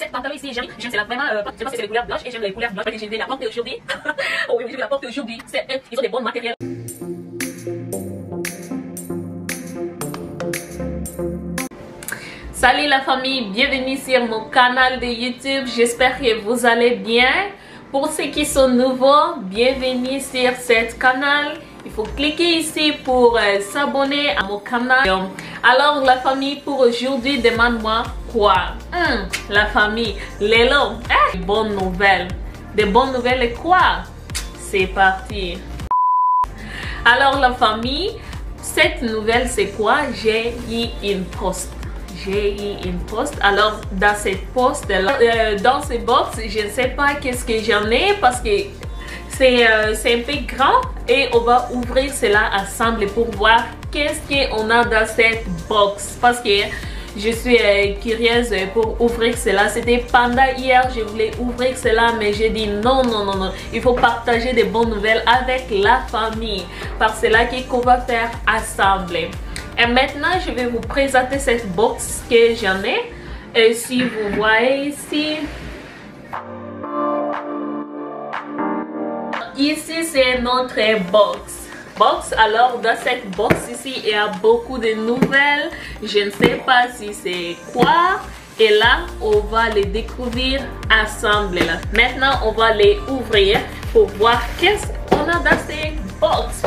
cette pantalon ici, j'aime c'est la vraiment, je pense que c'est les couleurs blanches et j'aime les couleurs blanches parce que je vais la porter aujourd'hui. Oh oui, je vais la porter aujourd'hui. Ils ont des bons matériels. Salut la famille, bienvenue sur mon canal de YouTube. J'espère que vous allez bien. Pour ceux qui sont nouveaux, bienvenue sur ce canal. Il faut cliquer ici pour s'abonner à mon canal. Alors la famille, pour aujourd'hui, demande-moi quoi? La famille, Lélo, des bonnes nouvelles. Des bonnes nouvelles et quoi? C'est parti. Alors la famille, cette nouvelle c'est quoi? J'ai eu une poste. J'ai eu une poste. Alors dans cette poste là, dans ces box, je ne sais pas qu'est-ce que j'en ai parce que c'est un peu grand et on va ouvrir cela ensemble pour voir qu'est-ce qu'on a dans cette box parce que je suis curieuse pour ouvrir cela. C'était pendant hier, je voulais ouvrir cela mais j'ai dit non, il faut partager des bonnes nouvelles avec la famille. Par cela qu'on va faire ensemble. Et maintenant, je vais vous présenter cette box que j'en ai. Et si vous voyez ici, ici c'est notre box. Alors dans cette box ici, il y a beaucoup de nouvelles. Je ne sais pas si c'est quoi. Et là, on va les découvrir ensemble. Là. Maintenant, on va les ouvrir pour voir qu'est-ce qu'on a dans ces box.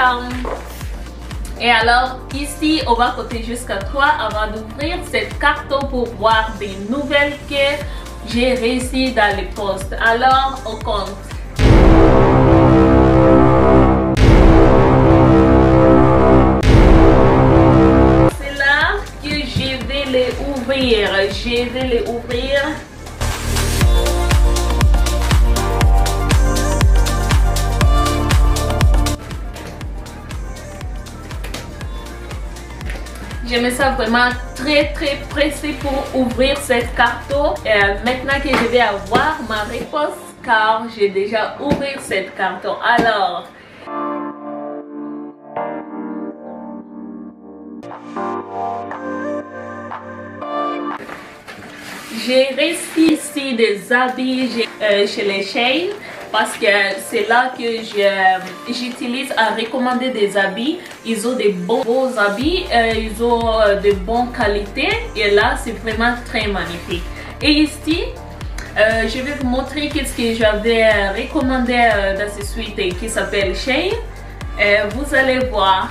Et alors ici on va compter jusqu'à 3 avant d'ouvrir cette carton pour voir des nouvelles que j'ai réussi dans les postes. Alors on compte. C'est là que je vais les ouvrir. Je vais les ouvrir. Je me sens vraiment très pressée pour ouvrir cette carton. Maintenant que je vais avoir ma réponse car j'ai déjà ouvert cette carton. Alors, j'ai reçu ici des habits chez les Shein. Parce que c'est là que j'utilise à recommander des habits. Ils ont des beaux habits, ils ont de bonnes qualités et là c'est vraiment très magnifique. Et ici, je vais vous montrer qu'est-ce que j'avais recommandé dans ce suite qui s'appelle Shein. Vous allez voir.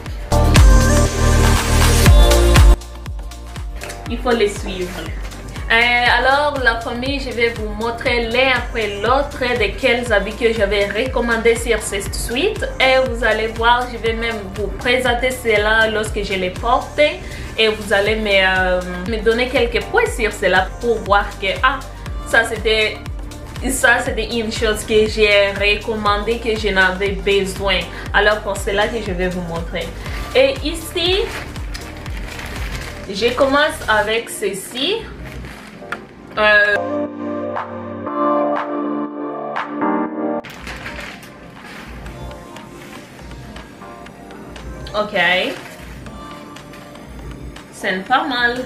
Il faut les suivre. Alors la famille, je vais vous montrer l'un après l'autre de quels habits que j'avais recommandé sur cette suite et vous allez voir, je vais même vous présenter cela lorsque je les porte et vous allez me donner quelques points sur cela pour voir que ça c'était une chose que j'ai recommandé, que je n'avais besoin. Alors pour cela que je vais vous montrer. Et ici, je commence avec ceci. Ok, c'est pas mal.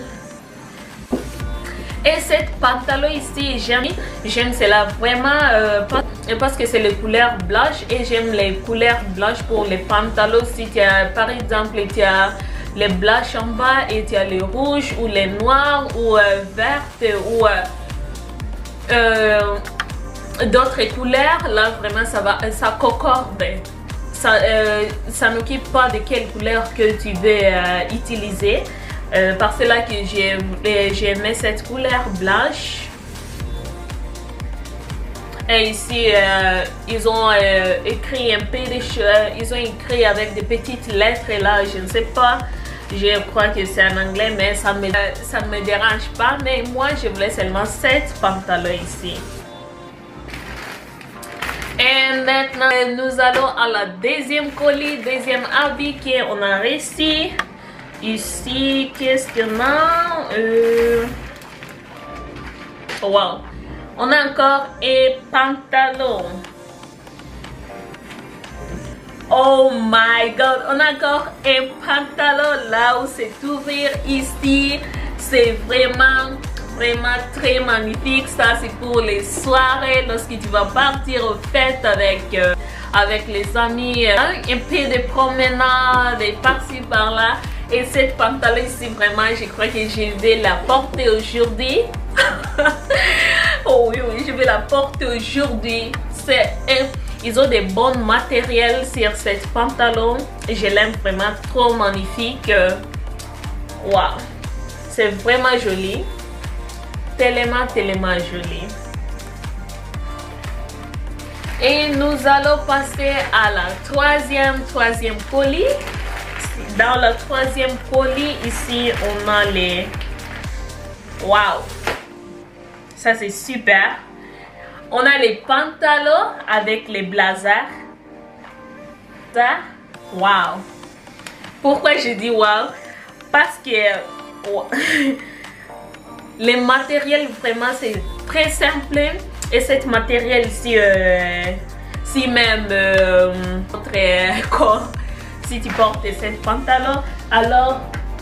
Et cette pantalon ici, j'aime cela vraiment parce que c'est les couleurs blanches et j'aime les couleurs blanches pour les pantalons. Si tu as par exemple les blanches en bas et tu as les rouges ou les noirs ou vertes ou d'autres couleurs, là vraiment ça concorde. Ça n'occupe pas de quelle couleur que tu veux utiliser. Par cela que j'ai aimé cette couleur blanche. Et ici ils ont écrit un peu de choses, ils ont écrit avec des petites lettres là, je ne sais pas. Je crois que c'est en anglais, mais ça ne me dérange pas. Mais moi, je voulais seulement cette pantalon ici. Et maintenant, nous allons à la deuxième colis, deuxième habit qu'on a reçu. Ici, qu'est-ce qu'on a? Wow! On a encore un pantalon. Oh my god, on a encore un pantalon là où c'est ouvert ici. C'est vraiment vraiment très magnifique. Ça c'est pour les soirées, lorsque tu vas partir aux fêtes avec les amis, un peu de promenade et par-ci par-là. Et cette pantalon ici, vraiment, je crois que je vais la porter aujourd'hui. Oh oui, oui, je vais la porter aujourd'hui. Ils ont des bons matériels sur cette pantalon. Je l'aime vraiment, trop magnifique. Waouh, c'est vraiment joli. Tellement, tellement joli. Et nous allons passer à la troisième colis. Dans la troisième colis, ici, on a les... Waouh! Ça, c'est super. On a les pantalons avec les blazers. Ça, waouh! Pourquoi je dis waouh? Parce que... Wow. Les matériels, vraiment, c'est très simple. Et cette matériel ici, si même... très... quoi? Si tu portes cette pantalon, alors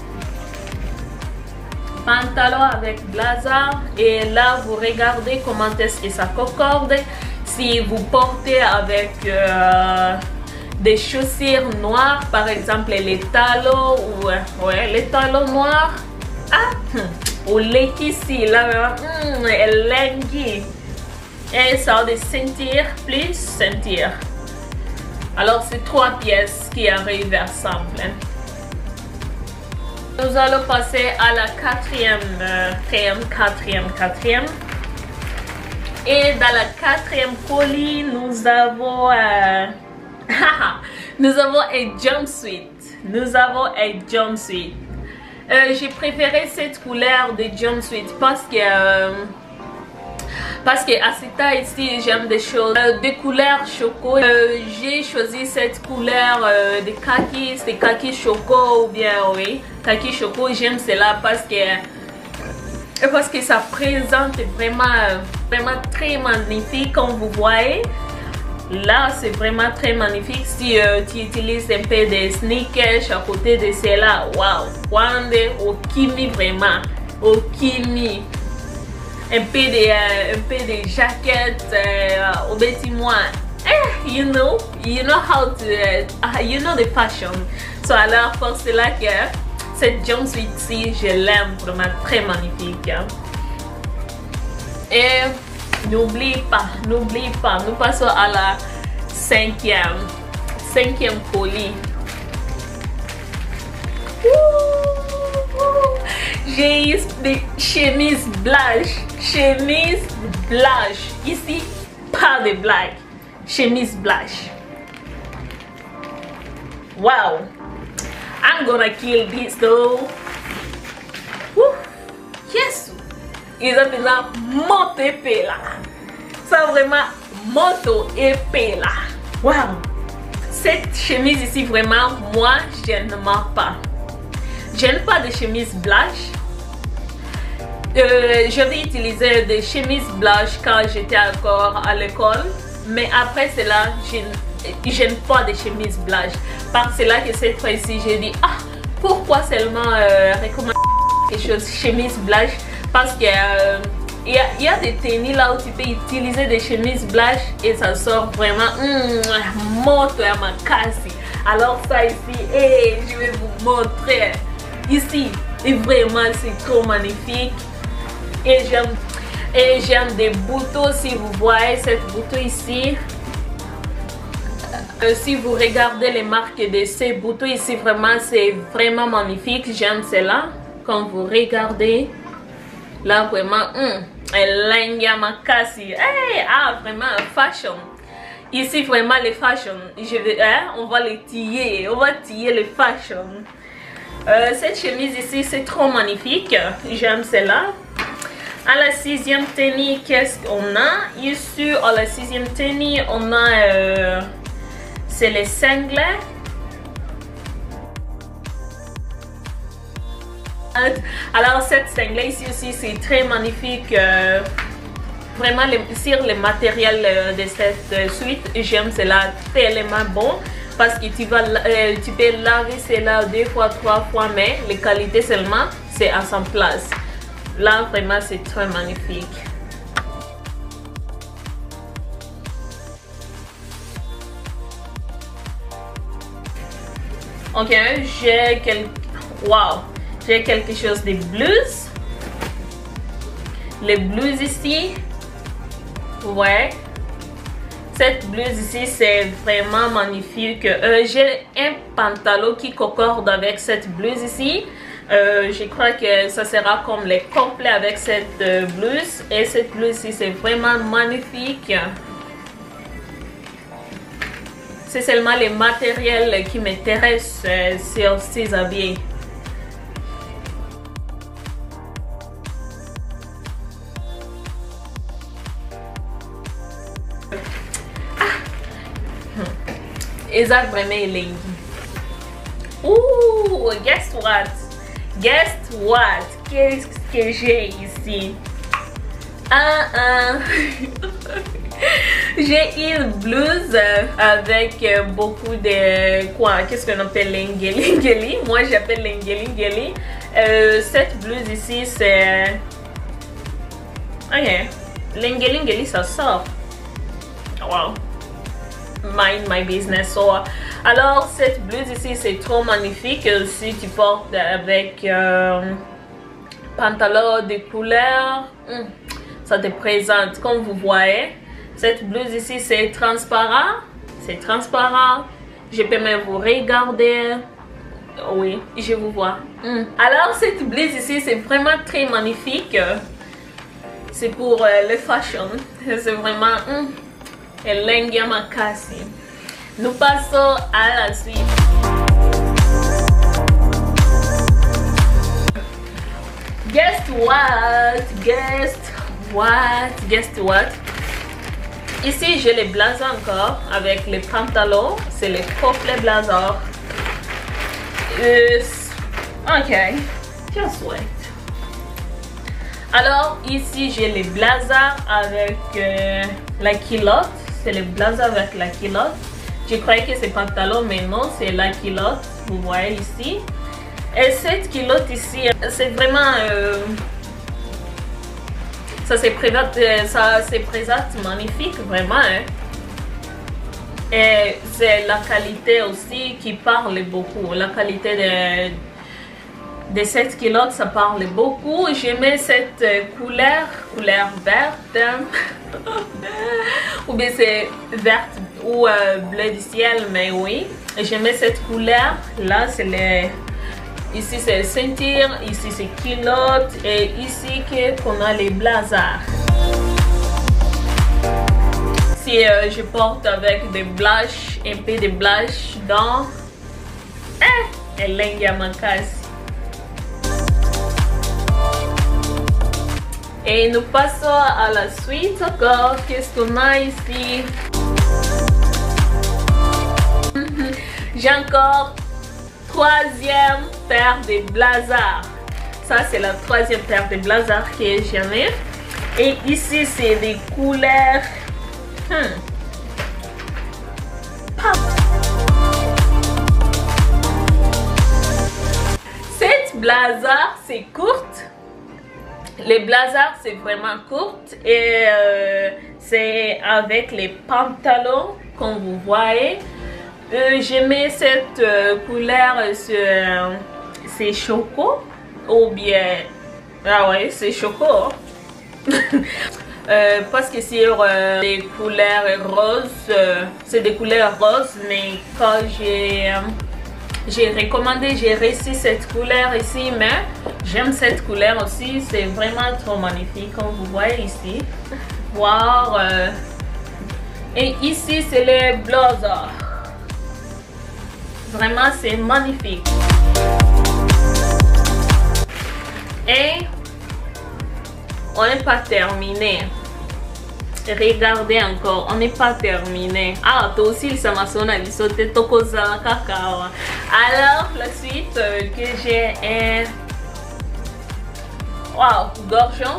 pantalon avec blazer, et là vous regardez comment est-ce que ça concorde. Si vous portez avec des chaussures noires, par exemple les talons, ou ouais, les talons noirs, ou les ici là, elle languit, et ça a des ceintures, plus ceintures. Alors c'est 3 pièces qui arrivent ensemble. Nous allons passer à la quatrième. Et dans la quatrième colis, nous avons nous avons un jumpsuit. J'ai préféré cette couleur de jumpsuit parce que à cette taille ici, j'aime des choses de couleur choco. J'ai choisi cette couleur de kaki choco, ou bien oui, kaki choco. J'aime cela parce que ça présente vraiment très magnifique, comme vous voyez. Là, c'est vraiment très magnifique. Si tu utilises un peu de sneakers à côté de cela, waouh, au kimi vraiment, au kimi. Un peu de jaquettes, au petit moi, you know how to, you know the fashion. So alors pour cela que cette jumpsuit ici, je l'aime vraiment, très magnifique. Et n'oublie pas, nous passons à la cinquième colis. J'ai des chemises blanches. Ici, pas de blague. Chemise blanche. Wow. I'm gonna kill this though. Yes. Ils ont déjà monté épée là. Ça vraiment moto épée là. Wow. Cette chemise ici vraiment, moi je n'aime pas. Je n'aime pas de chemise blanche. J'avais utilisé des chemises blanches quand j'étais encore à l'école, mais après cela, je n'aime pas de chemises blanches. Par cela que cette fois-ci, j'ai dit, pourquoi seulement recommander quelque chose chemise blanche? Parce que il y a des tenues là où tu peux utiliser des chemises blanches et ça sort vraiment moto à ma casse. Alors ça ici, je vais vous montrer ici, et vraiment c'est trop magnifique. Et j'aime des boutons. Si vous voyez cette bouton ici, si vous regardez les marques de ces boutons ici, vraiment c'est vraiment magnifique. J'aime cela. Quand vous regardez là, vraiment elle à ma casse. Vraiment fashion. Ici vraiment les fashion. On va les tiller. On va tiller les fashion. Cette chemise ici c'est trop magnifique. J'aime cela. À la sixième tenue, qu'est-ce qu'on a ici? À la sixième tenue, on a c'est les cinglés. Alors cette cinglée ici aussi c'est très magnifique. Vraiment sur le matériel de cette suite, j'aime cela tellement bon. Parce que tu peux laver cela 2 fois, 3 fois, mais les qualités seulement c'est à son place. Là, vraiment, c'est très magnifique. Ok, j'ai quelque chose de blues. Les blues ici, ouais. Cette blouse ici, c'est vraiment magnifique. J'ai un pantalon qui concorde avec cette blouse ici. Je crois que ça sera comme les complets avec cette blouse. Et cette blouse ici, c'est vraiment magnifique. C'est seulement les matériels qui m'intéressent sur ces habits. Isaac vraiment est ouh, guess what? Guess what? Qu'est-ce que j'ai ici? J'ai une blouse avec beaucoup de quoi? Qu'est-ce qu'on appelle l'engeli? Moi j'appelle l'engeli. Cette blouse ici c'est... Ok, l'engeli ça sort. Wow. Mind my business. So, alors cette blouse ici c'est trop magnifique si tu portes avec pantalon de couleur, ça te présente. Comme vous voyez, cette blouse ici c'est transparent, je peux même vous regarder. Oui, je vous vois. Alors cette blouse ici c'est vraiment très magnifique, c'est pour le fashion, c'est vraiment Elengia Makasi. Nous passons à la suite. Guess what? Ici j'ai les blazers encore avec les pantalons. C'est les complets blazers. Ok, just wait. Alors ici j'ai les blazers avec la culotte. C'est les blazers avec la culotte. Je croyais que c'est pantalon, mais non, c'est la culotte. Vous voyez ici. Et cette culotte ici, c'est vraiment... ça se présente magnifique, vraiment. Hein. Et c'est la qualité aussi qui parle beaucoup. La qualité de cette culotte, ça parle beaucoup. J'aimais cette couleur verte. Ou bien c'est verte ou bleu du ciel, mais oui. J'aimais cette couleur. Là, c'est les... Ici, c'est ceinture. Ici, c'est culotte. Et ici, qu'on a les blazers. Si je porte avec des blushs, un peu de blush dans... Elengia Makasi. Et nous passons à la suite encore. Qu'est-ce qu'on a ici? J'ai encore troisième paire de blazers. Ça c'est la troisième paire de blazers que j'en ai. Et ici c'est des couleurs. Cette blazer c'est courte. Les blazers c'est vraiment court et c'est avec les pantalons comme vous voyez. Je mets cette couleur sur c'est choco ou bien ouais c'est choco. Parce que sur les couleurs roses, c'est des couleurs roses, mais quand j'ai recommandé, j'ai reçu cette couleur ici, mais j'aime cette couleur aussi, c'est vraiment trop magnifique comme vous voyez ici. Voir et ici c'est les blazers. Vraiment c'est magnifique. Et on n'est pas terminé. Regardez encore, on n'est pas terminé. Ah, toi aussi, ça m'a sonné, il sautait tokoza cacao. Alors, la suite que j'ai est... Wow, gorgeon.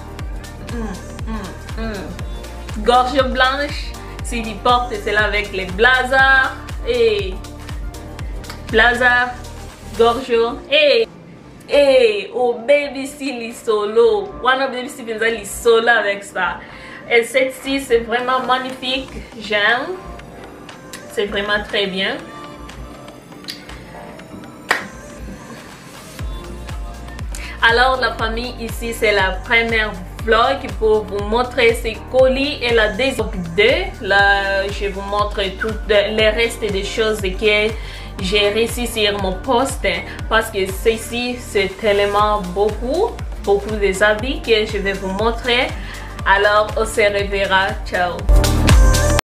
Gorge blanche. Si tu portes cela avec les blazers. Et... Blazer, gorgeon. Et... Hey, oh baby si solo. One of baby si les solo avec ça. Et cette-ci c'est vraiment magnifique. J'aime. C'est vraiment très bien. Alors la famille, ici c'est la première vlog pour vous montrer ces colis et la deuxième deux. Là je vous montre tout le reste des choses que j'ai réussi sur mon poste parce que ceci c'est tellement beaucoup des habits que je vais vous montrer. Alors on se reverra, ciao.